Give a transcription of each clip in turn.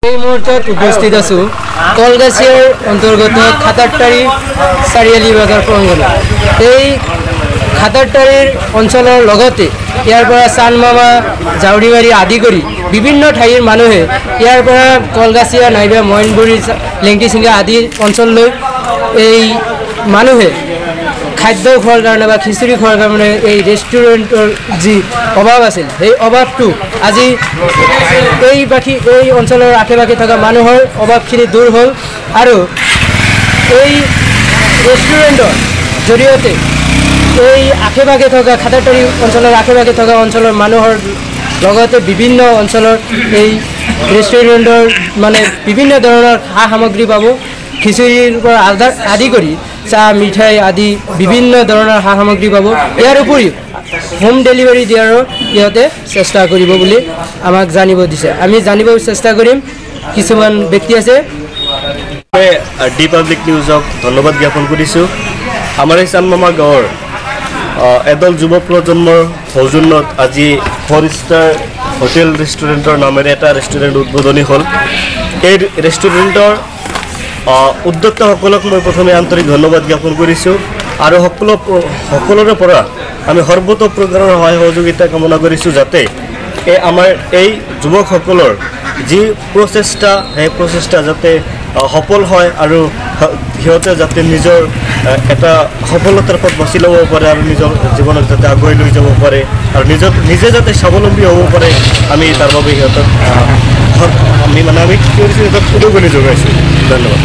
এই মুহূর্তত উপস্থিত আছো কলগাছিয়াৰ অন্তৰ্গত খাতাৰটাৰী চাৰিআলি বজাৰ প্ৰাংগণত। এই খাতাৰটাৰীৰ অঞ্চলৰ লগতে ইয়াৰ পৰা চানমামা জাউৰিবাৰী আদি কৰি বিভিন্ন ঠাইৰ মানুহে ইয়াৰ পৰা কলগাছিয়া নাইবা মইনবুৰী লেংটিচিঙা আদি অঞ্চললৈ এই মানুহে খাদ্য খোৱাৰ কাৰণে বা খিচিৰি খোৱাৰ কাৰণে এই ৰেষ্টুৰেণ্টৰ যি অভাৱ আছিল সেই অভাৱটো আজি এই অঞ্চলৰ আশে পাশে থকা মানুহৰ অভাৱখিনি দূৰ হ'ল আৰু এই ৰেষ্টুৰেণ্টৰ জৰিয়তে এই আশে পাশে থকা খাতাৰটাৰী অঞ্চলৰ আশে পাশে থকা অঞ্চলৰ মানুহৰ লগতে বিভিন্ন অঞ্চলৰ এই ৰেষ্টুৰেণ্টৰ মানে বিভিন্ন ধৰণৰ সা সামগ্ৰী পাব। খিচিৰিৰ পৰা আদি কৰি চাহ মিঠাই আদি বিভিন্ন ধৰণৰ সা সামগ্ৰী পাব। ইয়াৰ উপৰিও হোম ডেলিভাৰী দিয়াৰো ইহঁতে চেষ্টা কৰিব বুলি আমাক জানিব দিছে। আমি জানিব চেষ্টা কৰিম। কিছুমান ব্যক্তি আছে। ডি পাব্লিক নিউজক ধন্যবাদ জ্ঞাপন কৰিছোঁ। আমাৰ এই চানমামা গাঁৱৰ এদল যুৱ প্ৰজন্মৰ সৌজন্যত আজি 4 ষ্টাৰ হোটেল ৰেষ্টুৰেণ্টৰ নামেৰে এটা ৰেষ্টুৰেণ্ট উদ্বোধনী হ'ল। এই ৰেষ্টুৰেণ্টৰ উদ্যোক্তাসকলক মই প্ৰথমে আন্তৰিক ধন্যবাদ জ্ঞাপন কৰিছোঁ আৰু সকলোৰে পৰা আমি সৰ্বতো প্ৰকাৰৰ সহায় সহযোগিতা কামনা কৰিছোঁ যাতে আমাৰ এই যুৱকসকলৰ যি প্ৰচেষ্টা সেই প্ৰচেষ্টা যাতে সফল হয় আৰু সিহঁতে যাতে নিজৰ এটা সফলতাৰ পথ বাছি ল'ব পাৰে আৰু নিজৰ জীৱনত যাতে আগুৱাই লৈ যাব পাৰে আৰু নিজে যাতে স্বাৱলম্বী হ'ব পাৰে আমি তাৰ বাবে সিহঁতক আমি কি কৰিছোঁ সিহঁতক উদগনি যোগাইছোঁ। ধন্যবাদ।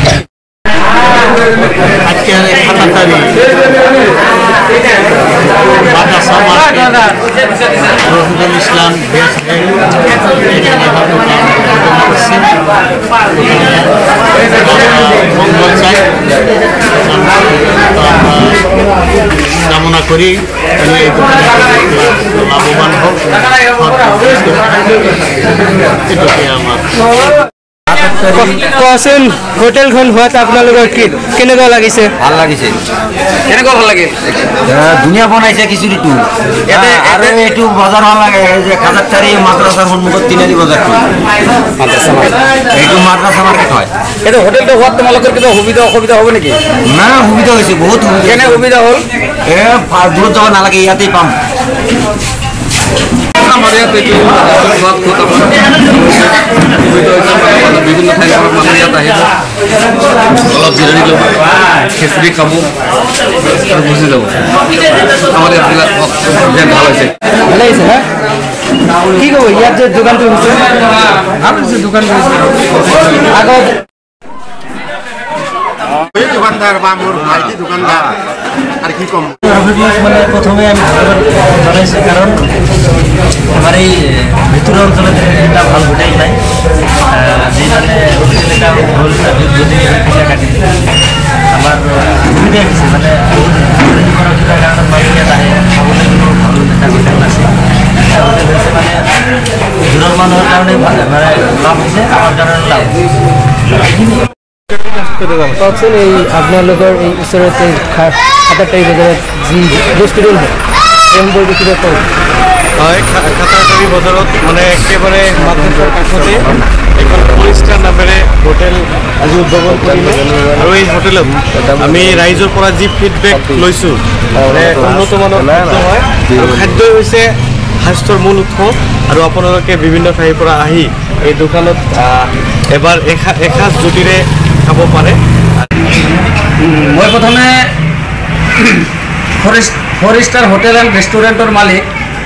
রফিকুল ইসলাম কামনা করি লাভবান হোক এটুকুই আমার। কোৱাচোন হোটেলখন হোৱাত আপোনালোকৰ কেনেকুৱা লাগিছে? ভাল লাগিছে। কেনেকুৱা ভাল লাগিল? ধুনীয়া বনাইছে খিচুৰিটো আৰু এইটো বজাৰ ভাল লাগে যে খাতাৰটাৰী মাদ্ৰাছাৰ সন্মুখত তিনিআলি বজাৰটো এইটো মাদ্ৰাছা মাৰ্কেট হয়। এইটো হোটেলটো হোৱাত তোমালোকৰ কিবা সুবিধা অসুবিধা হ'ব নেকি? না সুবিধা হৈছে, বহুত সুবিধা। কেনে সুবিধা হ'ল? দূৰত যাব নালাগে, ইয়াতেই পাম। আমাৰ ইয়াত এইটো বিভিন্ন ঠাইৰ পৰা মানুহ ইয়াত আহিব, অলপ জিৰণি ল'ব, খিচিৰি খাব আৰু গুচি যাব। আমাৰ ইয়াতবিলাক ভাল হৈছে। ভালে হৈছে না? কি ক'ব ইয়াত যে দোকানটো হৈছে? ভাল হৈছে দোকানটো আগত দোকানদার বা মোর ভাইটি দোকানদার আর কি কম মানে প্রথমে আমি জানাইছি কারণ আমার এই ভিতরের অঞ্চলে একটা ভালো হোটেল নাই, যেখানে হোটেল এটা হল যদি কাটি আমার সুবিধা গেছে মানে খাবলৈ ভালো এটা হোটেল আছে। হোটেল হয়েছে মানে দূরের মানুষের কারণে মানে লাভ হয়েছে, আমার কারণে লাভ। কওকচোন এই আপোনালোকৰ এই ওচৰতে খাতাৰটাৰী বজাৰত যি ৰেষ্টুৰেণ্ট হয় সেই সম্পৰ্কে কিবা কওক। হয়, খাতাৰটাৰী বজাৰত মানে একেবাৰে মাদ্ৰাছাৰ কাষতে এখন 4 ষ্টাৰ নামেৰে হোটেল আজি উদ্বোধন কৰিলোঁ আৰু এই হোটেলত আমি ৰাইজৰ পৰা যি ফিডবেক লৈছোঁ উন্নত মানৰ খাদ্য হয় আৰু খাদ্যই হৈছে স্বাস্থ্যৰ মূল উৎস আৰু আপোনালোকে বিভিন্ন ঠাইৰ পৰা আহি এই দোকানত এবাৰ এসাঁজ জুতিৰে খাব পাৰে। মই প্ৰথমে 4 ষ্টাৰ হোটেল এণ্ড ৰেষ্টুৰেণ্টৰ মালিক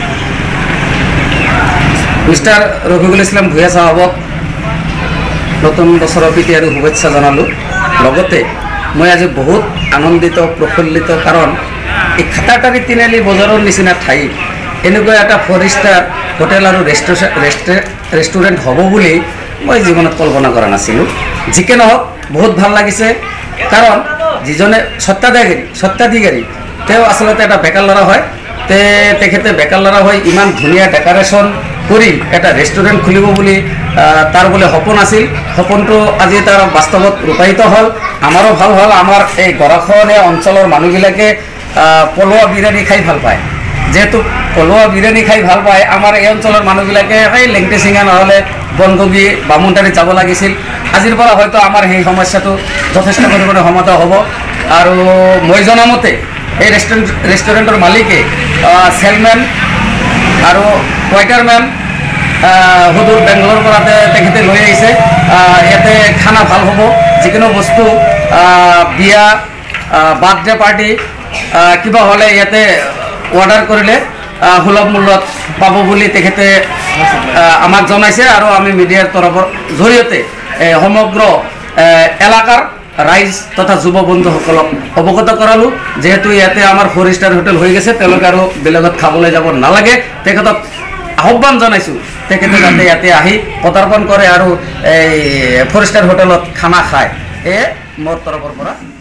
মিষ্টাৰ ৰফিকুল ইছলাম ভূঞা চাহাবক নতুন বছৰৰ প্ৰীতি আৰু শুভেচ্ছা জনালোঁ। লগতে মই আজি বহুত আনন্দিত প্ৰফুল্লিত, কাৰণ এই খাতাৰটাৰী তিনিআলি বজাৰৰ নিচিনা ঠাই এনেকুৱা এটা 4 ষ্টাৰ হোটেল আৰু ৰেষ্টুৰেণ্ট হ'ব বুলি মই জীৱনত কল্পনা কৰা নাছিলোঁ। যিকে নহওক বহুত ভাল লাগিছে, কাৰণ যিজনে স্বত্বাধিকাৰী তেওঁ আচলতে এটা বেকাৰ ল'ৰা হয়। তেখেতে বেকাৰ ল'ৰা হৈ ইমান ধুনীয়া ডেকৰেশ্যন কৰি এটা ৰেষ্টুৰেণ্ট খুলিব বুলি তাৰ বোলে সপোন আছিল। সপোনটো আজি তাৰ বাস্তৱত ৰূপায়িত হ'ল। আমাৰো ভাল হ'ল। আমাৰ এই গৰাখহনীয়া অঞ্চলৰ মানুহবিলাকে পলোৱা বিৰিয়ানী খাই ভাল পায়। যিহেতু পলুৱা বিৰিয়ানী খাই ভাল পায় আমাৰ এই অঞ্চলৰ মানুহবিলাকে এই লেংটি চিঙা নহ'লে বনগবী বামুণটাৰীত যাব লাগিছিল আজিৰ পৰা হয়তো আমাৰ সেই সমস্যাটো যথেষ্ট পৰিমাণে সমাধান হ'ব আৰু মই জনামতে এই ৰেষ্টুৰেণ্টৰ মালিকে চেলমেন আৰু ৱাইটাৰমেন সুদূৰ বেংগলোৰ পৰা তেখেতে লৈ আহিছে ইয়াতে খানা ভাল হ'ব যিকোনো বস্তু বিয়া বাৰ্থডে পাৰ্টি কিবা হ'লে ইয়াতে অৰ্ডাৰ কৰিলে সুলভ মূল্যত পাব বুলি তেখেতে আমাক জনাইছে আৰু আমি মিডিয়াৰ তৰফৰ জৰিয়তে সমগ্ৰ এলেকাৰ ৰাইজ তথা যুৱ বন্ধুসকলক অৱগত কৰালোঁ যিহেতু ইয়াতে আমাৰ 4 ষ্টাৰ হোটেল হৈ গৈছে তেওঁলোকে আৰু বেলেগত খাবলৈ যাব নালাগে তেখেতক আহ্বান জনাইছোঁ তেখেতে যাতে ইয়াতে আহি পদাৰ্পণ কৰে আৰু এই 4 ষ্টাৰ হোটেলত খানা খায় এয়ে মোৰ তৰফৰ পৰা